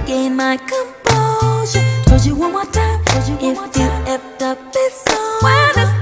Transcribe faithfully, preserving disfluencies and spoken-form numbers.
regain my composure. Told you one more time, if you effed up, it's on. When it's